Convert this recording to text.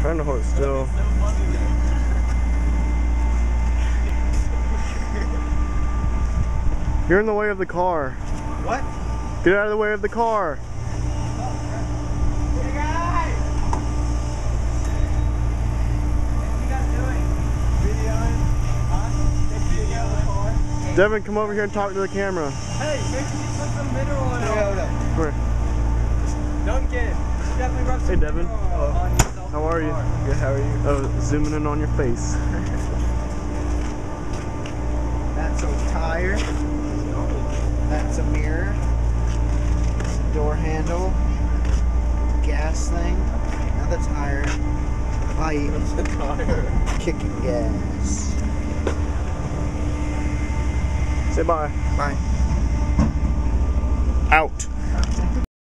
trying to hold it still. You're in the way of the car. What? Get out of the way of the car. Hey guys! What you guys doing? Videoing? Huh? Video of the car? Devin, come over here and talk to the camera. Hey, make sure you put some mineral oil. Come here. Duncan, definitely rub some Hey, Devin. mineral oil on yourself. How are you? Good, how are you? Oh, zooming in on your face. That's a tire. That's a mirror. Door handle. Gas thing. Another tire. Light. That's a tire. Kicking gas. Say bye. Bye. Out.